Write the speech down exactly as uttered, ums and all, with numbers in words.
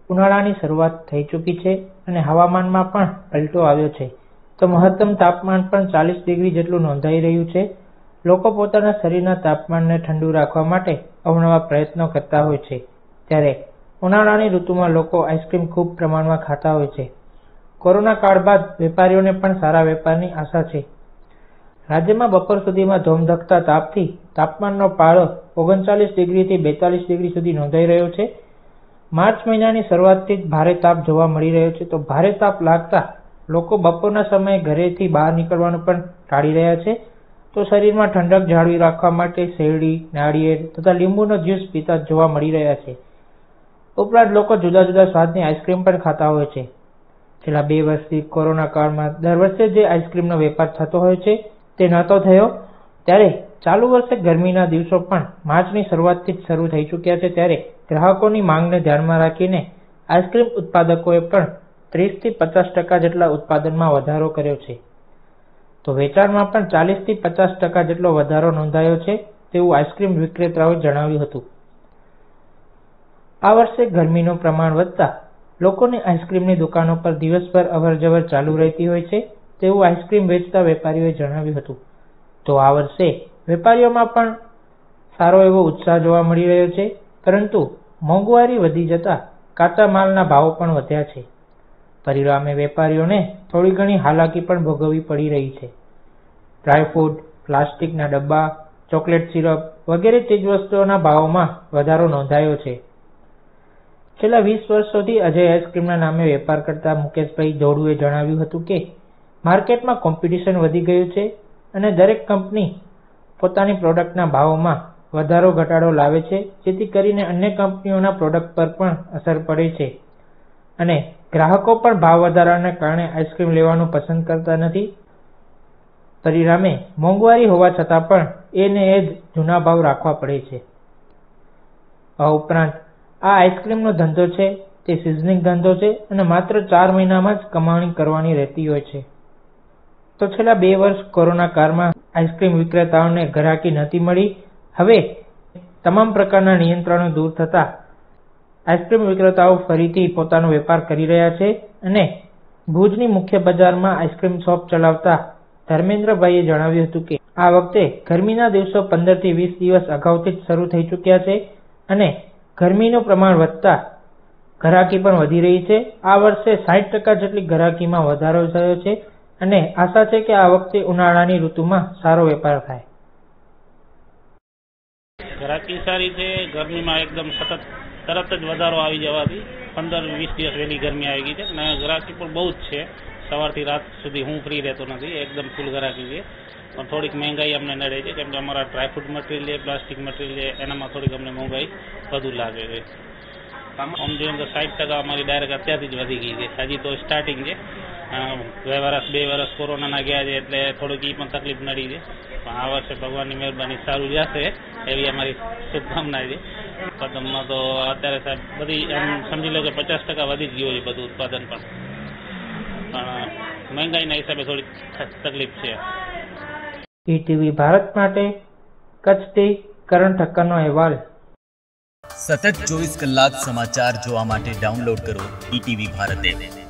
ઉનાળાની શરૂઆત થઈ ચૂકી છે અને હવામાનમાં પણ પલટો આવ્યો છે, તો મહત્તમ તાપમાન પણ ચાલીસ ડિગ્રી જેટલું નોંધાઈ રહ્યું છે. લોકો પોતાના શરીરના તાપમાનને ઠંડુ રાખવા માટે અવનવા પ્રયત્નો કરતા હોય છે, ત્યારે ઉનાળાની ઋતુમાં લોકો આઈસ્ક્રીમ ખૂબ પ્રમાણમાં ખાતા હોય છે. કોરોના કાળ બાદ વેપારીઓને પણ સારા વેપારની આશા છે. રાજ્યમાં બપોર સુધીમાં ધોમધખતા તાપથી તાપમાનનો પારો ઓગણચાલીસ ડિગ્રીથી બેતાલીસ ડિગ્રી સુધી નોંધાઈ રહ્યો છે. માર્ચ મહિનાની શરૂઆતથી જ ભારે તાપ જોવા મળી રહ્યો છે, તો ભારે તાપ લાગતા લોકો બપોરના સમયે ઘરેથી બહાર નીકળવાનું પણ ટાળી રહ્યા છે. તો શરીરમાં ઠંડક જાળવી રાખવા માટે શેરડી, નાળિયેર તથા લીંબુનો જ્યુસ પીતા જોવા મળી રહ્યા છે. ઉપરાંત લોકો જુદા જુદા સ્વાદની આઈસ્ક્રીમ પણ ખાતા હોય છે. છેલ્લા બે વર્ષથી કોરોના કાળમાં દર વર્ષે જે આઈસ્ક્રીમનો વેપાર થતો હોય છે તે નહોતો થયો, ત્યારે ચાલુ વર્ષે ગરમીના દિવસો પણ માર્ચની શરૂઆતથી જ શરૂ થઈ ચૂક્યા છે. ત્યારે ગ્રાહકોની માંગને ધ્યાનમાં રાખીને આઈસ્ક્રીમ ઉત્પાદકોએ પણ ત્રીસથી પચાસ ટકા જેટલા ઉત્પાદનમાં વધારો કર્યો છે, તો વેચાણમાં પણ ચાલીસથી પચાસ ટકા જેટલો વધારો નોંધાયો છે, તેવું આઈસ્ક્રીમ વિક્રેતાઓએ જણાવ્યું હતું. આ વર્ષે ગરમીનું પ્રમાણ વધતા લોકોની આઈસ્ક્રીમની દુકાનો પર દિવસભર અવરજવર ચાલુ રહેતી હોય છે, તેવું આઈસ્ક્રીમ વેચતા વેપારીઓએ જણાવ્યું હતું. તો આ વર્ષે વેપારીઓમાં પણ સારો એવો ઉત્સાહ જોવા મળી રહ્યો છે, પરંતુ મોંઘવારી વધી જતા કાચા માલના ભાવો પણ વધ્યા છે. પરિણામે વેપારીઓને થોડી ઘણી હાલાકી પણ ભોગવવી પડી રહી છે. ડ્રાયફ્રૂટ, પ્લાસ્ટિકના ડબ્બા, ચોકલેટ સિરપ વગેરે ચીજવસ્તુઓના ભાવોમાં વધારો નોંધાયો છે. છેલ્લા વીસ વર્ષોથી અજય આઈસ્ક્રીમના નામે વેપાર કરતા મુકેશભાઈ જોડુએ જણાવ્યું હતું કે માર્કેટમાં કોમ્પિટિશન વધી ગયું છે અને દરેક કંપની પોતાની પ્રોડક્ટના ભાવોમાં વધારો ઘટાડો લાવે છે, જેથી કરીને અન્ય કંપનીઓના પ્રોડક્ટ પર પણ અસર પડે છે અને ગ્રાહકો પણ ભાવ વધારાને કારણે આઈસ્ક્રીમ લેવાનું પસંદ કરતા નથી. પરિણામે મોંઘવારી હોવા છતાં પણ એને એ જ જૂના ભાવ રાખવા પડે છે. આ ઉપરાંત આ આઈસ્ક્રીમનો ધંધો છે તે સિઝનિંગ ધંધો છે અને માત્ર ચાર મહિનામાં જ કમાણી કરવાની રહેતી હોય છે. તો છેલ્લા બે વર્ષ કોરોના કાળમાં આઈસ્ક્રીમ વિક્રેતાઓને ગ્રાહકી નથી મળી. હવે તમામ પ્રકારના નિયંત્રણો દૂર થતા આઈસ્ક્રીમ વિક્રેતાઓ ફરીથી પોતાનો વેપાર કરી રહ્યા છે અને ભુજની મુખ્ય બજારમાં આઈસ્ક્રીમ શોપ ચલાવતા ધર્મેન્દ્રભાઈએ જણાવ્યું હતું કે આ વખતે ગરમીના દિવસો પંદર થી વીસ દિવસ અગાઉથી જ શરૂ થઈ ચૂક્યા છે અને ગરમીનું પ્રમાણ વધતા ગ્રાહકી પણ વધી રહી છે. આ વર્ષે સાઠ ટકા જેટલી ગ્રાહકીમાં વધારો થયો છે અને આશા છે કે આ વખતે ઉનાળાની ઋતુમાં સારો વેપાર થાય. ગ્રાહકી સારી છે. ગરમીમાં એકદમ સતત તરત જ વધારો આવી જવાથી પંદર વીસ દિવસ વહેલી ગરમી આવી ગઈ છે અને ગ્રાહકી પણ બહુ જ છે. સવારથી રાત સુધી હું ફ્રી રહેતો નથી, એકદમ ફૂલ ગ્રાહકી છે. પણ થોડીક મહેંગાઈ અમને નડે છે, કેમ કે અમારા ડ્રાયફ્રૂટ મટીરિયલ છે, પ્લાસ્ટિક મટીરિયલ છે, એનામાં થોડીક અમને મોંઘાઈ વધુ લાગે છે. આમ જોઈએ તો સાઠ ટકા અમારી ડાયરેક્ટ અત્યારથી જ વધી ગઈ છે. હજી તો સ્ટાર્ટિંગ છે. બે વર્ષ બે વર્ષ કોરોનાના ગયા છે એટલે થોડીક એ પણ તકલીફ નડી છે. પણ આ વર્ષે ભગવાનની મહેરબાની સારું જશે એવી અમારી શુભકામના છે. ઉત્પાદનમાં તો અત્યારે સાહેબ બધી એમ સમજી લો કે પચાસ ટકા વધી જ ગયું છે બધું ઉત્પાદન પણ. પણ મહેંગાઈના હિસાબે થોડીક તકલીફ છે. ઈટીવી ભારત માટે કચ્છથી કરણ ઠક્કરનો અહેવાલ. સતત ચોવીસ કલાક સમાચાર જોવા માટે ડાઉનલોડ કરો ઈટીવી ભારત એપ.